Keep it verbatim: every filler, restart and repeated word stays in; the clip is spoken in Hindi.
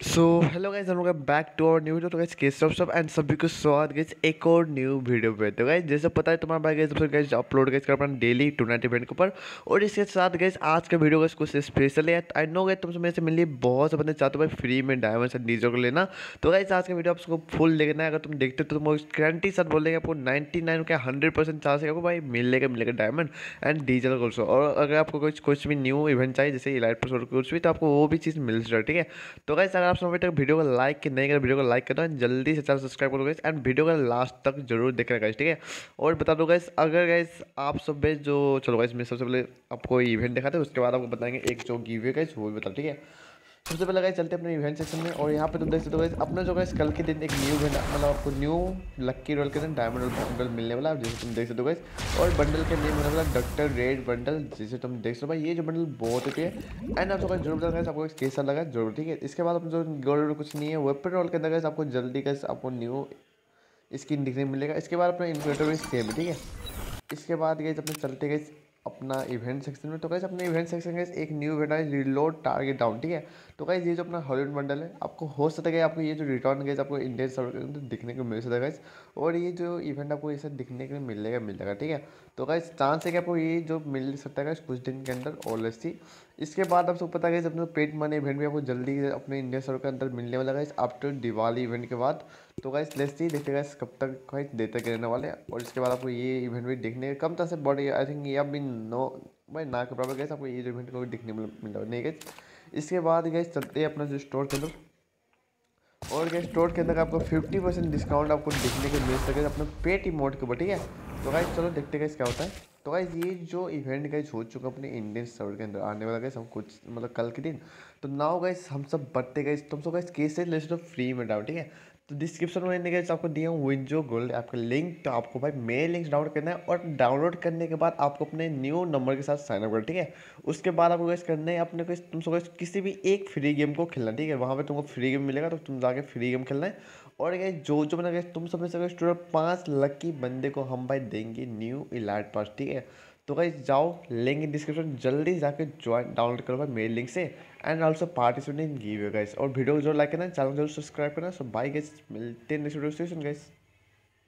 सो हेलो गाइस, हम लोग back to our new video. तो गाइस केसव सब एंड सभी को स्वागत गाइस एक और न्यू वीडियो पे। तो गाइस जैसे पता है तुम्हारा भाई गाइस सबसे गाइस अपलोड गाइस कर अपना डेली टूर्नामेंट इवेंट के ऊपर। और इसके साथ गाइस आज का वीडियो गाइस कुछ स्पेशल है। आई नो गाइस तुम सब मेरे से मिलने बहुत से बंदे चाहते हो भाई फ्री में डायमंड एंड डीजल को लेना। तो गाइस आज का वीडियो आपको फुल देखना है। अगर तुम देखते हो तो तुम गारंटी साथ बोलेंगे आपको नाइन्टी नाइन का हंड्रेड परसेंट चांस है आपको भाई मिलेगा मिलेगा डायमंड एंड डीजल ऑल्सो। और अगर आपको कुछ कुछ भी न्यू इवेंट चाहिए जैसे इलाइट पर कुछ भी, तो आपको वो भी चीज़ मिल जाए। ठीक है, तो गाइस अगर आप समय तक वीडियो को लाइक कि नहीं कर वीडियो को लाइक करना है, जल्दी से चैनल सब्सक्राइब करो गाइस एंड वीडियो को लास्ट तक जरूर देखना गाइस। ठीक है, और बता दो गाइस अगर गाइस आप सब भी जो चलो गाइस मैं सबसे पहले आपको इवेंट दिखाते हैं, उसके बाद आपको बताएंगे एक जो गिव है गाइस वो भी बता। ठीक है, सबसे पहले गाइस चलते हैं अपने इवेंट सेक्शन में। और यहाँ पे तुम देख सकते हो गाइस अपना जो गाइस कल के दिन एक न्यू इवेंट मतलब आपको न्यू लक्की रोल के दिन डायमंड रोल बंडल मिलने वाला है, जैसे तुम देख सकते हो गाइस। और बंडल के नेम होने वाला डॉक्टर रेड बंडल, जैसे तुम देख सकते हो भाई ये जो बंडल बहुत होती है। एंड आप सबका जरूर बताना आपको कैसा लगा जरूर। ठीक है, इसके बाद जो गोल्ड कुछ नहीं है वेपन रोल के अंदर गाइस आपको जल्दी गाइस आपको न्यू स्किन दिखने को मिलेगा। इसके बाद अपना इन्वर्टर भी सेम है। ठीक है, इसके बाद गए अपने चलते गए अपना इवेंट सेक्शन में। तो गैस अपने इवेंट सेक्शन में एक न्यू इवेंट है रिलोड टारगेट डाउन। ठीक है, तो गैस ये जो अपना हॉलीवुड बंडल है आपको हो सकता है आपको ये जो रिटर्न गैस आपको इंडियन सर्वर के अंदर दिखने को मिल सकता है गैस। और ये जो इवेंट आपको ये सब दिखने को मिलेगा मिलेगा ठीक है, तो गैस चांस है कि आपको ये जो मिल सकता है कुछ दिन के अंदर और सी। इसके बाद आप सबको पता है अपने पेड मनी इवेंट भी आपको जल्दी अपने इंडियन सर्वर के अंदर मिलने वाला है आफ्टर दिवाली इवेंट के बाद। तो गाइस लेट्स सी देखते गाइस कब तक गाइस देते रहने वाले हैं। और इसके बाद आपको ये इवेंट भी देखने कम तरह से बॉडी आई थिंक ये अभी नो भाई ना के बराबर गाइस आपको ये जो इवेंट को भी दिखने मिल मिल नहीं गाइस। इसके बाद गाइस चलते हैं अपना जो स्टोर के अंदर। और गाइस स्टोर के अंदर आपको फिफ्टी परसेंट डिस्काउंट आपको देखने को मिल सके अपने पेट इमोट के ऊपर। ठीक है, तो गाइस चलो देखते गाइस क्या होता है। तो गाइस ये जो इवेंट गाइस हो चुका अपने इंडियन सर्वर के अंदर आने वाला गाइस हम कुछ मतलब कल के दिन। तो नाउ गाइस हम सब बढ़ते गाइस तुम सब गाइस कैसे ले सकते हो फ्री में डाउन। ठीक है, तो डिस्क्रिप्शन में मैंने गाइस आपको दिया हूँ विंजो गोल्ड आपका लिंक। तो आपको भाई मेल लिंक डाउनलोड करना है और डाउनलोड करने के बाद आपको अपने न्यू नंबर के साथ साइन अप करना। ठीक है, उसके बाद आपको गाइस करना है अपने को तुम सब किसी भी एक फ्री गेम को खेलना। ठीक है, वहाँ पे तुमको फ्री गेम मिलेगा तो तुम जाके फ्री गेम खेलना है। और गाइस जो जो मैंने गाइस तुम सब में से टोटल पाँच लकी बंदे को हम भाई देंगे न्यू इलाइट पास। ठीक है, तो गाइस जाओ लिंक इन डिस्क्रिप्शन जल्दी जाके ज्वाइन डाउनलोड करो भाई मेल लिंक से and also participate in give guys. और वीडियो को जो लाइक करना चैनल जरूर सब्सक्राइब करना। सो बाय गाइस, मिलते हैं नेक्स्ट वीडियो से गाइस।